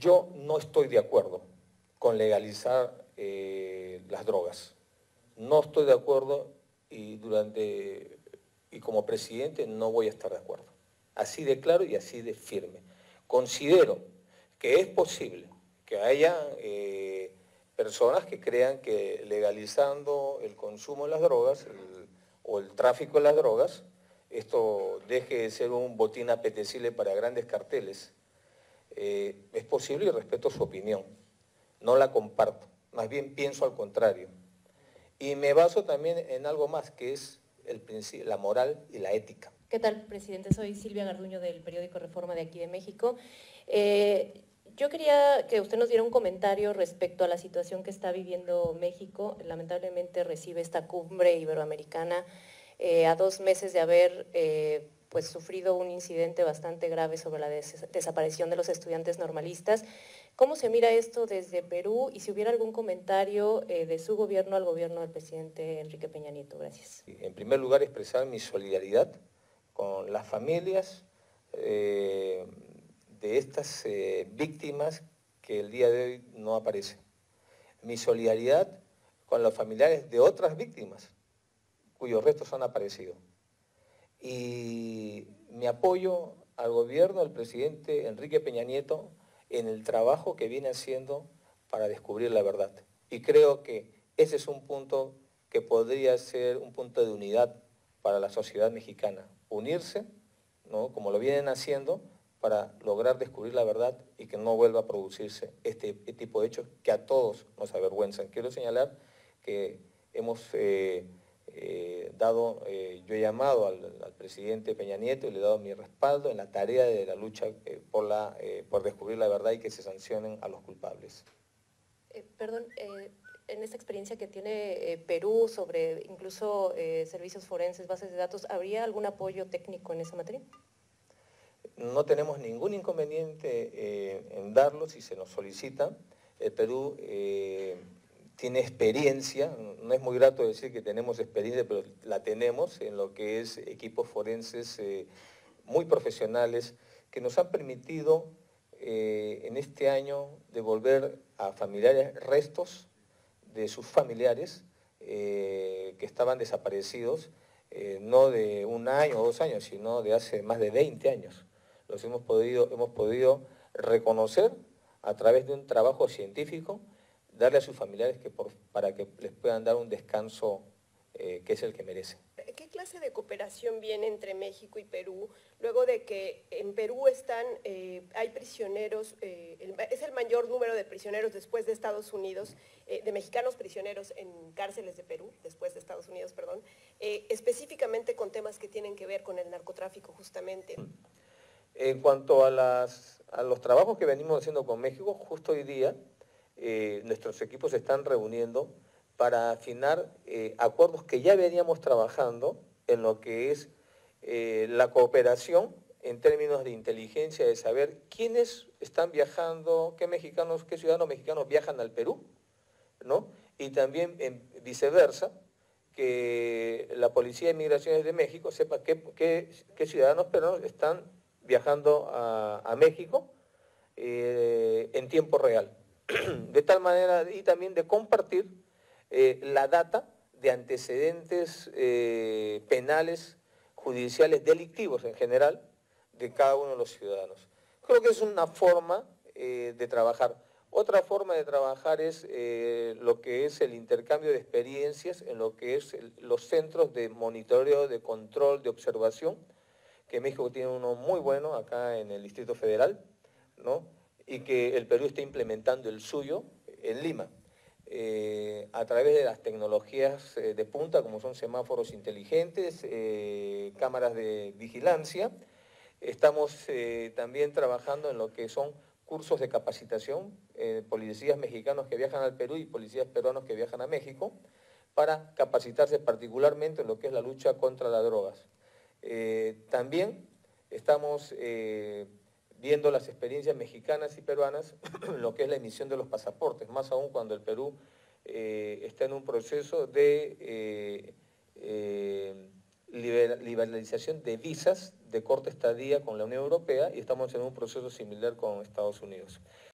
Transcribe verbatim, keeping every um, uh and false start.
Yo no estoy de acuerdo con legalizar eh, las drogas. No estoy de acuerdo y, durante, y como presidente no voy a estar de acuerdo. Así de claro y así de firme. Considero que es posible que haya eh, personas que crean que legalizando el consumo de las drogas el, o el tráfico de las drogas, esto deje de ser un botín apetecible para grandes carteles. Eh, es posible y respeto su opinión. No la comparto, más bien pienso al contrario. Y me baso también en algo más, que es el la moral y la ética. ¿Qué tal, presidente? Soy Silvia Garduño del periódico Reforma de aquí de México. Eh, yo quería que usted nos diera un comentario respecto a la situación que está viviendo México. Lamentablemente recibe esta cumbre iberoamericana eh, a dos meses de haber eh, pues, sufrido un incidente bastante grave sobre la des desaparición de los estudiantes normalistas. ¿Cómo se mira esto desde Perú? Y si hubiera algún comentario eh, de su gobierno al gobierno del presidente Enrique Peña Nieto. Gracias. En primer lugar, expresar mi solidaridad con las familias eh, de estas eh, víctimas que el día de hoy no aparecen. Mi solidaridad con los familiares de otras víctimas cuyos restos han aparecido. Y mi apoyo al gobierno del presidente Enrique Peña Nieto en el trabajo que viene haciendo para descubrir la verdad. Y creo que ese es un punto que podría ser un punto de unidad para la sociedad mexicana. Unirse, ¿no?, como lo vienen haciendo, para lograr descubrir la verdad y que no vuelva a producirse este, este tipo de hechos que a todos nos avergüenzan. Quiero señalar que hemos eh, eh, dado, eh, yo he llamado al, al presidente Peña Nieto y le he dado mi respaldo en la tarea de la lucha eh, por, la, eh, por descubrir la verdad y que se sancionen a los culpables. Eh, perdón, eh, en esta experiencia que tiene eh, Perú sobre incluso eh, servicios forenses, bases de datos, ¿habría algún apoyo técnico en esa materia? No tenemos ningún inconveniente eh, en darlo si se nos solicita. El Perú eh, tiene experiencia, no es muy grato decir que tenemos experiencia, pero la tenemos en lo que es equipos forenses eh, muy profesionales que nos han permitido eh, en este año devolver a familiares restos de sus familiares eh, que estaban desaparecidos, eh, no de un año o dos años, sino de hace más de veinte años. Los hemos podido, hemos podido reconocer a través de un trabajo científico, darle a sus familiares que por, para que les puedan dar un descanso eh, que es el que merecen. ¿Qué clase de cooperación viene entre México y Perú luego de que en Perú están, eh, hay prisioneros, eh, el, es el mayor número de prisioneros después de Estados Unidos, eh, de mexicanos prisioneros en cárceles de Perú, después de Estados Unidos, perdón, eh, específicamente con temas que tienen que ver con el narcotráfico justamente? En cuanto a, las, a los trabajos que venimos haciendo con México, justo hoy día eh, nuestros equipos se están reuniendo para afinar eh, acuerdos que ya veníamos trabajando en lo que es eh, la cooperación en términos de inteligencia, de saber quiénes están viajando, qué mexicanos, qué ciudadanos mexicanos viajan al Perú, ¿no? Y también en viceversa, que la Policía de Migraciones de México sepa qué, qué, qué ciudadanos peruanos están viajando a, a México eh, en tiempo real. De tal manera, y también de compartir eh, la data de antecedentes eh, penales, judiciales, delictivos en general, de cada uno de los ciudadanos. Creo que es una forma eh, de trabajar. Otra forma de trabajar es eh, lo que es el intercambio de experiencias en lo que es el, los centros de monitoreo, de control, de observación, que México tiene uno muy bueno acá en el Distrito Federal, ¿no?, y que el Perú está implementando el suyo en Lima, eh, a través de las tecnologías eh, de punta, como son semáforos inteligentes, eh, cámaras de vigilancia. Estamos eh, también trabajando en lo que son cursos de capacitación, eh, policías mexicanos que viajan al Perú y policías peruanos que viajan a México, para capacitarse particularmente en lo que es la lucha contra las drogas. Eh, también estamos eh, viendo las experiencias mexicanas y peruanas en lo que es la emisión de los pasaportes, más aún cuando el Perú eh, está en un proceso de eh, eh, liberalización de visas de corta estadía con la Unión Europea y estamos en un proceso similar con Estados Unidos.